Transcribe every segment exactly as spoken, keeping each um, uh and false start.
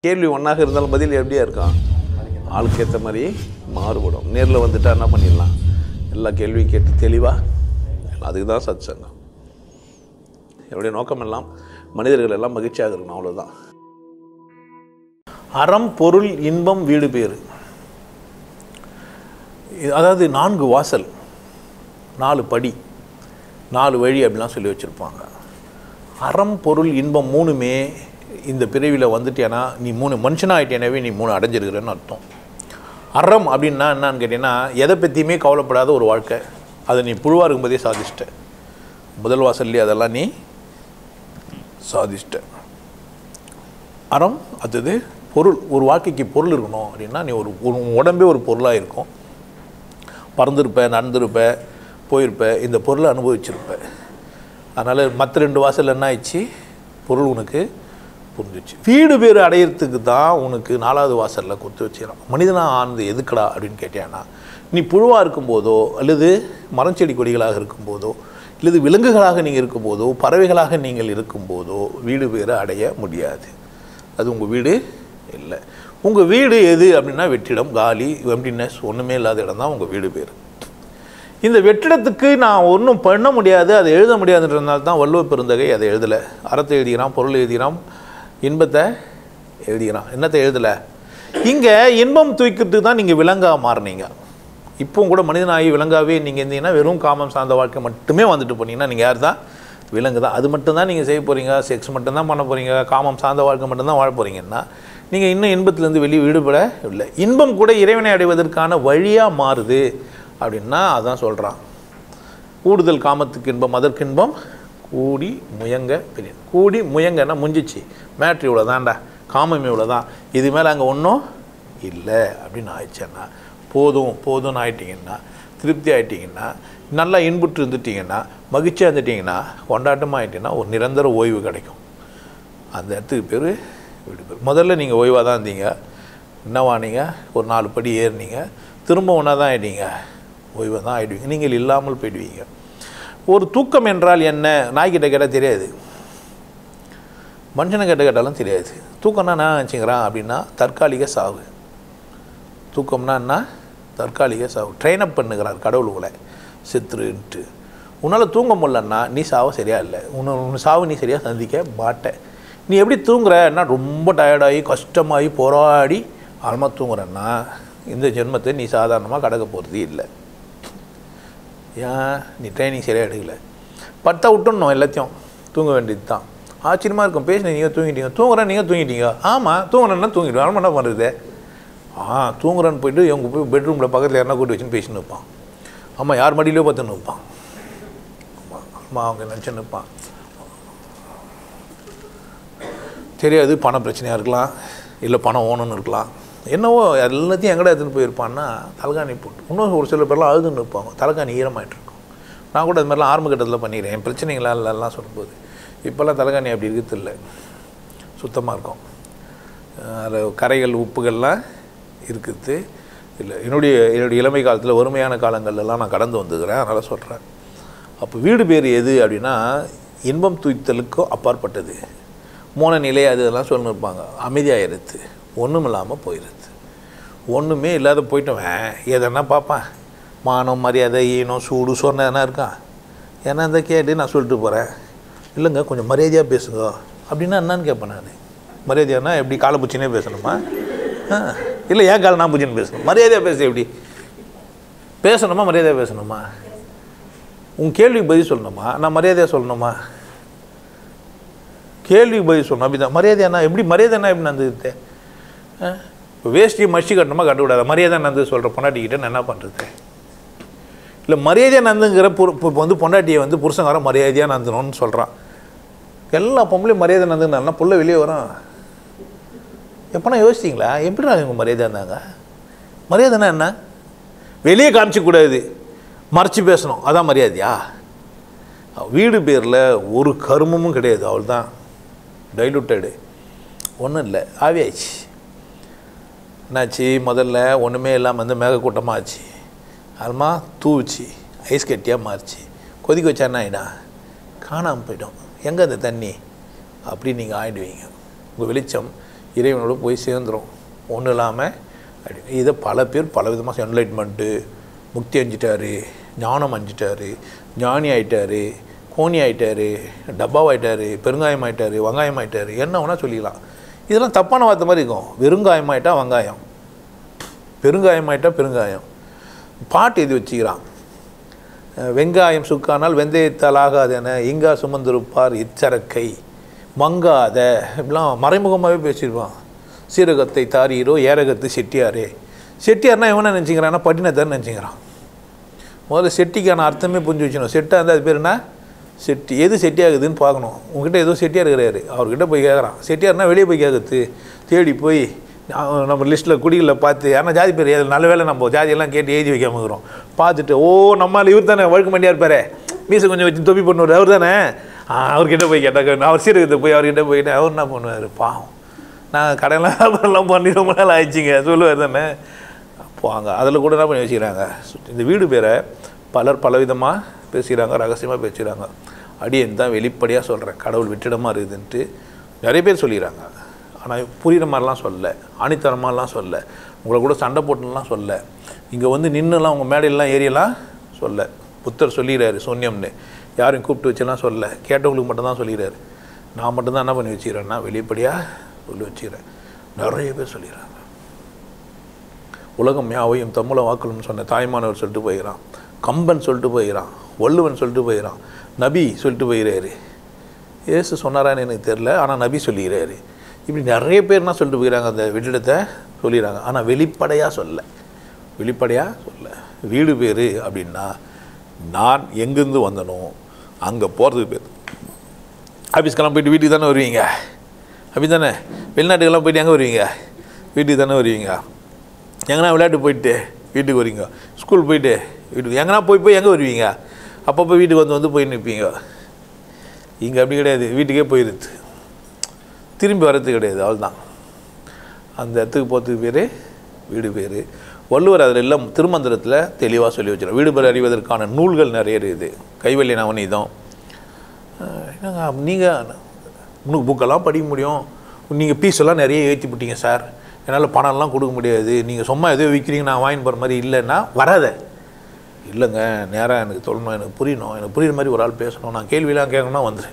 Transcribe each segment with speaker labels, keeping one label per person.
Speaker 1: கேள்வி ஒன்றாக இருந்தாலும் பதில் எப்படியா இருக்கும்? ஆளுக்கு ஏற்ற மாதிரி மாறுபடும். நேரில் வந்துட்டா என்ன பண்ணிடலாம்? எல்லா கேள்வியும் கேட்டு தெளிவாக, அதுக்கு தான் சத் சங்கம். என்னுடைய நோக்கம் எல்லாம் மனிதர்கள் எல்லாம் மகிழ்ச்சியாக இருக்கணும், அவ்வளோதான். அறம், பொருள், இன்பம், வீடு பேறு. அதாவது நான்கு வாசல், நாலு படி, நாலு வழி அப்படிலாம் சொல்லி வச்சுருப்பாங்க. அறம், பொருள், இன்பம் மூணுமே இந்த பிறவியில் வந்துட்டேன்னா நீ மூணு மனுஷனாக ஆகிட்டேனாவே நீ மூணு அடைஞ்சிருக்கிறேன்னு அர்த்தம். அறம் அப்படின்னா என்னான்னு கேட்டீங்கன்னா, எதை பற்றியுமே கவலைப்படாத ஒரு வாழ்க்கை. அதை நீ புழுவாக இருக்கும்போதே சாதிச்சிட்ட. முதல் வாசல்லே அதெல்லாம் நீ சாதிச்சிட்ட. அறம். அடுத்தது பொருள். ஒரு வாழ்க்கைக்கு பொருள் இருக்கணும் அப்படின்னா நீ ஒரு உடம்பே ஒரு பொருளாக இருக்கும். பறந்துருப்ப, நடந்திருப்ப, போயிருப்ப, இந்த பொருளை அனுபவிச்சிருப்ப. அதனால் மற்ற ரெண்டு வாசல் என்ன ஆயிடுச்சு? பொருள் உனக்கு புரிஞ்சிச்சு. வீடு பேர் அடையிறதுக்கு தான் உனக்கு நாலாவது வாசலில் கொடுத்து வச்சுக்கிறான். மனிதனாக ஆனது எதுக்கடா அப்படின்னு கேட்டேன்னா, நீ புழுவாக இருக்கும்போதோ அல்லது மரம் செடி கொடிகளாக இருக்கும்போதோ அல்லது விலங்குகளாக நீங்கள் இருக்கும்போதோ பறவைகளாக நீங்கள் இருக்கும்போதோ வீடு பேரை அடைய முடியாது. அது உங்கள் வீடு இல்லை. உங்கள் வீடு எது அப்படின்னா வெற்றிடம், காலி, எம்டினஸ், ஒன்றுமே இல்லாத இடம் தான் உங்கள் வீடு பேர். இந்த வெற்றிடத்துக்கு நான் ஒன்றும் பண்ண முடியாது, அதை எழுத முடியாதுன்றதுனால தான் வள்ளுவ பெருந்தகை அதை எழுதலை. அறத்தை எழுதுகிறான், பொருள் எழுதுகிறான், இன்பத்தை எழுதுகிறான். என்னத்தை எழுதலை? இங்கே இன்பம் தூக்கிட்டு தான் நீங்கள் விலங்காக மாறினீங்க. இப்போவும் கூட மனிதனாகி விலங்காகவே நீங்கள் இருந்தீங்கன்னா வெறும் காமம் சார்ந்த வாழ்க்கை மட்டுமே வந்துட்டு போனீங்கன்னா நீங்கள் யார் தான்? விலங்கு தான். அது மட்டும்தான் நீங்கள் செய்ய போகிறீங்க. செக்ஸ் மட்டும்தான் பண்ண போகிறீங்க. காமம் சார்ந்த வாழ்க்கை மட்டும்தான் வாழ போகிறீங்கன்னா நீங்கள் இன்னும் இன்பத்திலேருந்து வெளியே விடுபட இல்லை. இன்பம் கூட இறைவனை அடைவதற்கான வழியாக மாறுது அப்படின்னா அதான் சொல்கிறான். கூடுதல் காமத்துக்கு இன்பம், அதற்கு இன்பம் கூடி முயங்க பெரிய. கூடி முயங்கன்னா முடிஞ்சிச்சு, மேட்ரி இவ்வளோ தான்டா, காமம் இவ்வளோ தான், இது மேலே அங்கே ஒன்றும் இல்லை அப்படின்னு ஆயிடுச்சேன்னா போதும் போதும்னு ஆகிட்டிங்கன்னா, திருப்தி ஆகிட்டிங்கன்னா, நல்லா இன்புற்று இருந்துட்டிங்கன்னா, மகிழ்ச்சியாக இருந்துட்டிங்கன்னா, கொண்டாட்டமாக ஆகிட்டிங்கன்னா ஒரு நிரந்தர ஓய்வு கிடைக்கும். அந்த இடத்துக்கு பேர் வீடு பேர். முதல்ல நீங்கள் ஓய்வாக தான் இருந்தீங்க, என்னவானீங்க? ஒரு நாலு படி ஏறினீங்க, திரும்ப ஒன்றா தான் ஆகிட்டீங்க, ஓய்வாக தான் ஆகிடுவீங்க. நீங்கள் இல்லாமல் போயிடுவீங்க. ஒரு தூக்கம் என்றால் என்ன? நாய்கிட்ட கேட்டால் தெரியாது, மனுஷனை கிட்ட கேட்டாலும் தெரியாது. தூக்கம்னா என்ன வச்சுக்கிறான் அப்படின்னா தற்காலிக சாவு. தூக்கம்னா என்ன? தற்காலிக சாவு. ட்ரெயினப் பண்ணுகிறார் கடவுள் உங்களை செத்துருன்ட்டு. உன்னால் தூங்க முடியலன்னா நீ சாவை சரியா இல்லை, உன்னை உன் சாவு நீ சரியாக சந்திக்க மாட்டேன். நீ எப்படி தூங்குறன்னா ரொம்ப டயர்டாகி கஷ்டமாகி போராடி ஆழமாக தூங்குறன்னா இந்த ஜென்மத்தை நீ சாதாரணமாக கடக்க போகிறது இல்லை. ஏன்? நீ ட்ரைனிங் சரியாக எடுக்கலை. பட்டா விட்டுடணும், எல்லாத்தையும் தூங்க வேண்டியது தான். ஆச்சரியமாக இருக்கும். பேசின நீங்கள் தூங்கிட்டீங்க, தூங்குறேன் நீங்கள் தூங்கிட்டீங்க. ஆமாம், தூங்குறேன்னா தூங்கிடுவேன், ஆமாம் என்ன பண்ணுறது? ஆ தூங்குறேன்னு போய்ட்டு இவங்க போய் பெட்ரூமில் பக்கத்தில் யாருனா கூட்டி வச்சுன்னு பேசின்னு நிற்பான். ஆமாம், யார் மடியிலையோ பார்த்துன்னு நிற்பான். ஆமாம் ஆமாம் அவங்க நினச்சின்னு நிற்பான். தெரியாது, பண பிரச்சனையாக இருக்கலாம், இல்லை பணம் ஓணுன்னு இருக்கலாம், என்னவோ எல்லாத்தையும் எங்கடா எடுத்துன்னு போயிருப்பான்னா தலைகாணி போட்டு. இன்னும் ஒரு சில பேர்லாம் அழுதுன்னு இருப்பாங்க, தலைகாணி ஈரமாகிட்டு இருக்கும். நான் கூட அது மாதிரிலாம் ஆரம்ப கட்டத்தில் பண்ணிக்கிறேன் என் பிரச்சனைகளால் எல்லாம் சொல்லும்போது. இப்போல்லாம் தலைகாணி அப்படி இருக்கிறது இல்லை, சுத்தமாக இருக்கும். அதில் கரைகள் உப்புகள்லாம் இருக்குது இல்லை. என்னுடைய என்னுடைய இளமை காலத்தில் வறுமையான காலங்கள்லாம் நான் கடந்து வந்துக்கிறேன், அதனால் சொல்கிறேன். அப்போ வீடு பேர் எது அப்படின்னா இன்பம் தூய்த்தலுக்கும் அப்பாற்பட்டது. மூணு நிலை அது இதெல்லாம் சொல்லின்னு இருப்பாங்க. அமைதியாகிடுது, ஒன்றும் இல்லாமல் போயிடுது. ஒன்றுமே இல்லாத போயிட்டவன் எதனா பார்ப்பேன், மானம் மரியாதை ஈனம் சூடு சொன்ன எதனா இருக்கான். ஏன்னா இந்த கேட்டு நான் சொல்லிட்டு போகிறேன், இல்லைங்க கொஞ்சம் மரியாதையாக பேசுங்க அப்படின்னா என்னான்னு கேட்பேன் நான். மரியாதையானா எப்படி? காலை பூச்சினே பேசணுமா? இல்லை ஏன் காலை நான் பூச்சின்னு பேசணும்? மரியாதையாக பேச எப்படி பேசணுமா? மரியாதையாக பேசணுமா? உன் கேள்விக்கு பதில் சொல்லணுமா? நான் மரியாதையாக சொல்லணுமா? கேள்விக்கு பதில் சொல்லணும். அப்படி தான் மரியாதையானா எப்படி? மரியாதைனா எப்படி நடந்துக்கிட்டு? இப்போ வேஷ்டி மஷி கட்டணுமா கட்ட விடாத, மரியாதை நடந்து சொல்கிற பொண்டாட்டிக்கிட்ட நான் என்ன பண்ணுறது? இல்லை மரியாதையாக நடந்துங்கிற இப்போ வந்து பொண்டாட்டியை வந்து புருஷங்கார மரியாதையாக நடந்தணும்னு சொல்கிறான். எல்லா பொம்பளையும் மரியாதை நடந்துங்கன்னா புள்ள வெளியே வரும். எப்போனா யோசிச்சிங்களா எப்படி நான் இவங்க மரியாதை இருந்தாங்க? மரியாதைனா என்ன? வெளியே காமிச்சிக்கூடாது, மறைச்சி பேசணும், அதான் மரியாதையா? வீடு பேரில் ஒரு கருமமும் கிடையாது, அவள் தான் டைலூட்டடு, ஒன்றும் இல்லை, ஆவியாச்சு. என்னாச்சு? முதல்ல ஒன்றுமே இல்லாமல் வந்து மேகக்கூட்டமாக ஆச்சு, அதுமா தூவிச்சு ஐஸ் கட்டியாக மாறிச்சு, கொதிக்க வச்சா என்ன ஆகிடும்? காணாமல் போய்டும். எங்கே அந்த தண்ணி? அப்படி நீங்கள் ஆகிடுவீங்க. உங்கள் வெளிச்சம் இறைவனோட போய் சேர்ந்துடும். ஒன்றும் இல்லாமல் அப்படி இதை பல பேர் பல விதமாக என்லைட்மெண்ட்டு, முக்தி அஞ்சிட்டாரு, ஞானம் அஞ்சிட்டாரு, ஞானி ஆகிட்டாரு, கோணி ஆகிட்டாரு, டப்பாவாயிட்டார், பெருங்காயம் ஆகிட்டார், வெங்காயம் ஆகிட்டார், என்ன வேணால் சொல்லிக்கலாம். இதெல்லாம் தப்பான வார்த்தை மாதிரி இருக்கும். வெறுங்காயம் ஆகிட்டா வெங்காயம், பெருங்காயம் ஆகிட்டா பெருங்காயம். பாட்டு எழுதி வச்சுக்கிறான். வெங்காயம் சுக்கானால் வெந்தயத்தால் ஆகாதென இங்கா சுமந்திருப்பார் இச்சரக்கை மங்காத, இப்படிலாம் மறைமுகமாகவே பேசியிருப்பான். சீரகத்தை தாரீரோ ஏரகத்து செட்டியாரே. செட்டியார்னா எவனை நினச்சிக்கிறான்னா பட்டினத்தார்னு நினச்சிக்கிறான். முதல்ல செட்டிக்கான அர்த்தமே புரிஞ்சு வச்சுக்கணும். செட்டாக இருந்தால் அது பேர் என்ன? செட்டி. எது செட்டியாகுதுன்னு பார்க்கணும். உங்ககிட்ட ஏதோ செட்டியார் இருக்கிறாரு, அவர்கிட்ட போய் கேட்குறான். செட்டியார்னா வெளியே போய் கேட்குறது, தேடி போய் நம்ம லிஸ்ட்டில் குடிகளில் பார்த்து யாரா ஜாதி பேர் ஏது நல்ல வேலை நம்ம ஜாதியெல்லாம் கேட்டு எழுதி வைக்காம இருக்கிறோம். பார்த்துட்டு ஓ நம்மளால் இவர் தானே வழுக்க மாட்டியா இருப்பார், மீசை கொஞ்சம் வச்சு தொப்பி பண்ணுவார், அவர் தானே, அவர்கிட்ட போய் கேட்டாக்க அவர் சீரகத்தை போய் அவர்கிட்ட போய்ட்டு அவர் என்ன பண்ணுவார், பாவம் நான் கடையெல்லாம் வியாபாரம்லாம் பண்ணி ரொம்ப நாள் ஆயிடுச்சிங்க சொல்லுவார் தானே. போவாங்க. அதில் கூட என்ன பண்ணி வச்சுக்கிறாங்க, இந்த வீடு பேரை பலர் பலவிதமாக பேசுகிறாங்க, ரகசியமாக பேசுகிறாங்க. அடியேன் தான் வெளிப்படையாக சொல்கிறேன், கடவுள் வெற்றிடமாக இருக்குதுன்ட்டு நிறைய பேர் சொல்லிடுறாங்க. ஆனால் புரிகிற மாதிரிலாம் சொல்ல, ஆணித்தரமாலாம் சொல்ல, உங்களை கூட சண்டை போட்டுலாம் சொல்ல, இங்கே வந்து நின்றுலாம் உங்கள் மேடையெல்லாம் ஏரியெல்லாம் சொல்ல. புத்தர் சொல்லிடுறாரு சூன்யம்னு, யாரையும் கூப்பிட்டு வச்செல்லாம் சொல்ல, கேட்டவங்களுக்கு மட்டும்தான் சொல்லிடுறாரு. நான் மட்டும்தான் என்ன பண்ணி வச்சுக்கிறேன்னா வெளிப்படையாக சொல்லி வச்சுக்கிறேன். நிறைய பேர் சொல்லிடுறாங்க. உலகம் யாவையும் தமிழை வாக்கணும்னு சொன்ன தாய்மானவர் சொல்லிட்டு போயிடறான், கம்பன் சொல்லிட்டு போயிடறான், வள்ளுவன் சொல்லிட்டு போயிடறான், நபி சொல்லிட்டு போயிடுறாரு. ஏசு சொன்னாரான்னு எனக்கு தெரில, ஆனால் நபி சொல்லிடுறாரு. இப்படி நிறைய பேர் என்ன சொல்லிட்டு போயிடறாங்க, அந்த வெற்றிடத்தை சொல்லிடுறாங்க. ஆனால் வெளிப்படையாக சொல்ல, வெளிப்படையாக சொல்ல. வீடு பேர் அப்படின்னா நான் எங்கேருந்து வந்தனோ அங்கே போகிறதுக்கு பேர். ஆஃபீஸ்க்கெல்லாம் போய்ட்டு வீட்டுக்கு தானே வருவீங்க, அப்படி தானே. வெளிநாட்டுக்கெல்லாம் போய்ட்டு எங்கே வருவீங்க, வீட்டுக்கு தானே வருவீங்க. எங்கன்னா விளையாட்டு போயிட்டு வீட்டுக்கு வருவீங்க, ஸ்கூல் போயிட்டு வீட்டுக்கு, எங்கன்னா போய் போய் எங்கே வருவீங்க, அப்பப்போ வீட்டுக்கு வந்து வந்து போய் நிற்பீங்க. இங்கே அப்படி கிடையாது, வீட்டுக்கே போயிடுது, திரும்பி வர்றது கிடையாது, அவ்வளோதான். அந்த இடத்துக்கு போகிறதுக்கு பேர் வீடு பேர். வள்ளுவர் அதில் எல்லாம் திருமந்திரத்தில் தெளிவாக சொல்லி வச்சுருவோம். வீடு பேர் அறிவதற்கான நூல்கள் நிறைய இருக்குது. கைவல்லிய நவநீதம். என்னங்க நீங்கள் உனக்கு புக்கெல்லாம் படிக்க முடியும், நீங்கள் பீஸெல்லாம் நிறைய ஏற்றி விட்டீங்க சார், என்னால் பணம்லாம் கொடுக்க முடியாது, நீங்கள் சும்மா எதோ விற்கிறீங்க நான் வாங்கி போகிற மாதிரி இல்லைன்னா வராத. இல்லைங்க நேராக எனக்கு சொல்லணும், எனக்கு புரியணும், எனக்கு புரியுற மாதிரி ஒரு ஆள் பேசணும், நான் கேள்வியெல்லாம் கேட்கணும்னா வந்துடு.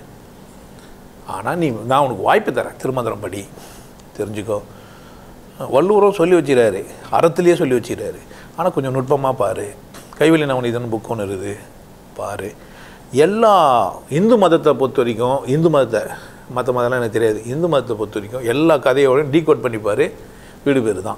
Speaker 1: ஆனால் நீ நான் உனக்கு வாய்ப்பு தரேன், திருமந்திரம் படி தெரிஞ்சுக்கோ. வள்ளுவரும் சொல்லி வச்சுக்கிறாரு, அறத்துலேயே சொல்லி வச்சுக்கிறாரு. ஆனால் கொஞ்சம் நுட்பமாக பாரு. கைவல்லிய நவநீதன் புக் ஒன்று இருக்குது, பாரு. எல்லா இந்து மதத்தை பொறுத்த வரைக்கும், இந்து மதத்தை மற்ற மதம்லாம் எனக்கு தெரியாது, இந்து மதத்தை பொறுத்த வரைக்கும் எல்லா கதையோடையும் டீகோட் பண்ணிப்பார், வீடு பேர் தான்.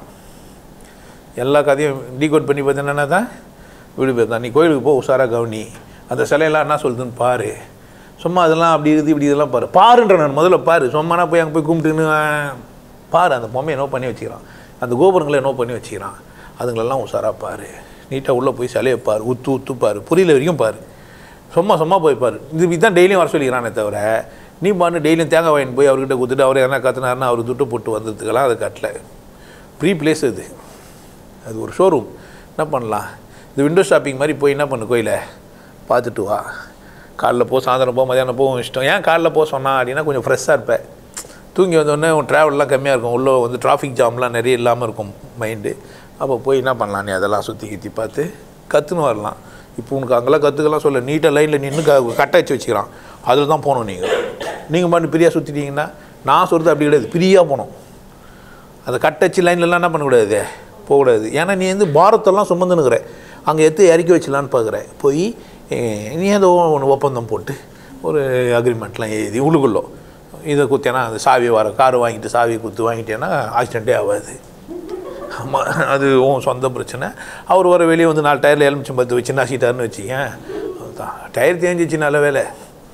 Speaker 1: எல்லா கதையும் டீகோட் பண்ணி பார்த்து என்னென்னா தான் வீடு பேர் தான். நீ கோயிலுக்கு போ, உஷாராக கவனி, அந்த சிலையெல்லாம் என்ன சொல்லுதுன்னு பாரு. சும்மா அதெல்லாம் அப்படி இருக்குது இப்படி இதெல்லாம் பாரு, பாருன்ற நான் முதல்ல பாரு. சும்மானா போய் அங்கே போய் கும்பிட்டுன்னு பாரு. அந்த பொம்மையை என்னோ பண்ணி வச்சுக்கிறான், அந்த கோபுரங்களை என்னோ பண்ணி வச்சுக்கிறான், அதுங்களெல்லாம் உஷாராக பாரு. நீட்டாக உள்ளே போய் சிலையை பாரு, உத்து உத்து பாரு, புரியல வரைக்கும் பாரு. சும்மா சும்மா போய் பாரு. இது இதுதான் டெய்லியும் வர சொல்லிக்கிறானே தவிர நீ பாரு டெய்லியும் தேங்காய் வாங்கிட்டு போய் அவர்கிட்ட கொடுத்துட்டு அவர் என்ன கற்றுனாருன்னா அவர் துட்டு போட்டு வந்ததுக்கெல்லாம் அது கட்டல. ப்ரீ பிளேஸ் அது, அது ஒரு ஷோரூம். என்ன பண்ணலாம், இந்த விண்டோ ஷாப்பிங் மாதிரி போய் என்ன பண்ணு, கோயிலை பார்த்துட்டு வா. காலைல போ, சாயந்தரம் போ, மதியானம் போகும் இஷ்டம். ஏன் காலைல போக சொன்னா அப்படின்னா கொஞ்சம் ஃப்ரெஷ்ஷாக இருப்பேன். தூங்கி வந்தோடனே உன் ட்ராவல்லாம் கம்மியாக இருக்கும், உள்ளே வந்து டிராஃபிக் ஜாம்லாம் நிறைய இல்லாமல் இருக்கும் மைண்டு. அப்போ போய் என்ன பண்ணலாம், நீ அதெல்லாம் சுற்றி கிற்றி பார்த்து கற்றுன்னு வரலாம். இப்போ உனக்கு அங்கெல்லாம் கற்றுக்கலாம் சொல்ல, நீட்டாக லைனில் நின்று க கட்டை வச்சு வச்சுக்கிறான், அதில் தான் போகணும். நீங்கள் நீங்கள் மட்டும் பிரியாக சுற்றிட்டீங்கன்னா, நான் சொல்கிறது அப்படி கிடையாது, பிரியாக போகணும். அந்த கட்டச்சு லைன்லலாம் என்ன பண்ணக்கூடாது, போகக்கூடாது. ஏன்னா நீ வந்து பாரத்தெல்லாம் சுமந்துனுக்கிற, அங்கே எடுத்து இறக்கி வச்சலான்னு பார்க்குற. போய் நீ ஏதோ ஒன்று ஒப்பந்தம் போட்டு ஒரு அக்ரிமெண்ட்லாம் எழுதி உள்ளுக்குள்ளோ இதை குத்தினா அந்த சாவி வர கார் வாங்கிட்டு சாவியை குத்து வாங்கிட்டேன்னா ஆக்சிடெண்ட்டே ஆகாது. ஆமாம், அது உன் சொந்த பிரச்சனை. அவர் வர வெளியே வந்து நாலு டயரில் எலுமிச்சம் பத்து வச்சு நசிட்டாருன்னு வச்சுக்கேன், அதுதான் டயர் தேஞ்சிச்சு, நல்ல வேலை.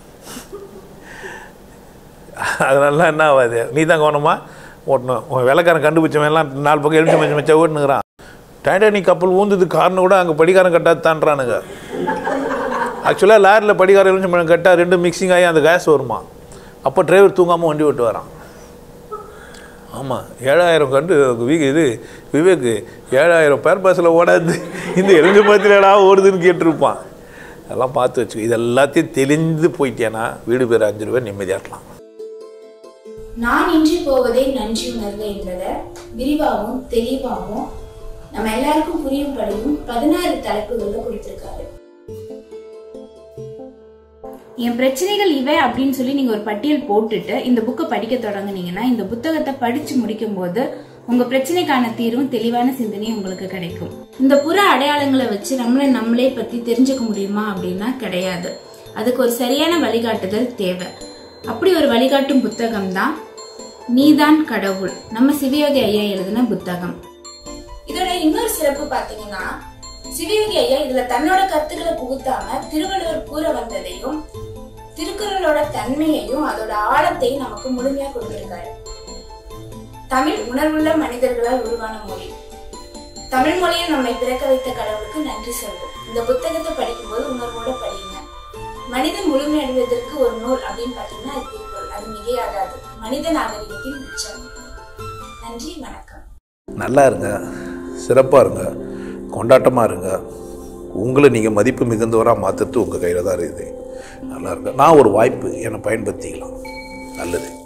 Speaker 1: அதனால என்ன ஆகாது, நீ தான் கவனமாக ஓட்டணும். வெள்ளைக்காரன் கண்டுபிடிச்சவெல்லாம் நாலு பக்கம் எலுமிச்சம் பச்சை வச்சா ஓட்டுனுங்கிறான். டைட்டானிக் கப்பல் ஊந்துது காரணம் கூட அங்கே படிக்காரன் கட்டாது தான்றானுங்க. ஆக்சுவலாக லாரியில் படிக்கார எலுமிச்சம் பழம் கட்டால் ரெண்டு மிக்சிங் ஆகி அந்த கேஸ் வருமா, அப்போ டிரைவர் தூங்காமல் வண்டி ஓட்டு வரான். ஆமாம், ஏழாயிரம் கண்டு வீக் இது விவேக்கு ஏழாயிரம் பேர் பஸ்ஸில் ஓடாது, இந்த எலுமிச்சம் பழத்திலடா ஓடுதுன்னு கேட்டிருப்பான். அதெல்லாம் பார்த்து வச்சுக்கோ. இது எல்லாத்தையும் தெளிந்து போயிட்டேன்னா வீடு பேர் அஞ்சு ரூபாய் நிம்மதியாக இருக்கலாம்.
Speaker 2: நான் இன்றி போவதே நன்றி உணர்வு என்பதை விரிவாகவும் தெளிவாகவும் நம்ம எல்லாருக்கும் புரியும்படியும் பதினாறு தலைப்புகள்ல கொடுத்திருக்காரு. என் பிரச்சனைகள் இவை அப்படின்னு சொல்லி நீங்க ஒரு பட்டியல் போட்டுட்டு இந்த புக்கை படிக்க தொடங்குனீங்கன்னா இந்த புத்தகத்தை படிச்சு முடிக்கும் போது உங்க பிரச்சனைக்கான தீர்வும் தெளிவான சிந்தனையும் உங்களுக்கு கிடைக்கும். இந்த புற அடையாளங்களை வச்சு நம்மளை நம்மளே பத்தி தெரிஞ்சுக்க முடியுமா அப்படின்னா கிடையாது. அதுக்கு ஒரு சரியான வழிகாட்டுதல் தேவை. அப்படி ஒரு வழிகாட்டும் புத்தகம் தான் நீதான் கடவுள், நம்ம சிவயோகி ஐயா எழுதின புத்தகம். இதோட இன்னொரு சிறப்பு பாத்தீங்கன்னா சிவயோகி ஐயா இதுல தன்னோட கருத்துக்களை புகுத்தாம திருவள்ளுவர் கூற வந்ததையும் திருக்குறளோட தன்மையையும் அதோட ஆழத்தையும் நமக்கு முழுமையா கொடுத்திருக்காரு. தமிழ் உணர்வுள்ள மனிதர்களால் உருவான மொழி. தமிழ் மொழியை நம்மை பிறக்க வைத்த கடவுளுக்கு நன்றி சொல்வோம். இந்த புத்தகத்தை படிக்கும்போது உணர்வோட படிங்க. மனிதன் முழுமையடைவதற்கு ஒரு நூல் அப்படின்னு பாத்தீங்கன்னா அது திருக்குறள். அது மிகையாகாது. மனித நாகரிகத்தின் உச்சம். நன்றி, வணக்கம்.
Speaker 1: நல்லா இருங்க, சிறப்பாக இருங்க, கொண்டாட்டமாக இருங்க. உங்களை நீங்கள் மதிப்பு மிகுந்தவராக மாற்றுறது உங்கள் கையில் தான் இருக்குது. நல்லா இருங்க. நான் ஒரு வாய்ப்பு என்னை பயன்படுத்திக்கலாம். நல்லது.